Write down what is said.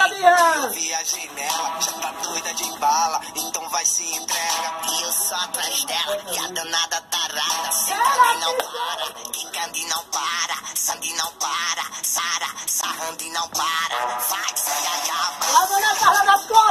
Gabriel. Viagem nela, já tá doida de bala, então vai se entrega. E eu só atrás dela, que a danada tarada. Sentando e não para, quicando e não para, sangue não para, Sara, sarrando e não para. Vai, se acaba. A dona Carla das Costas.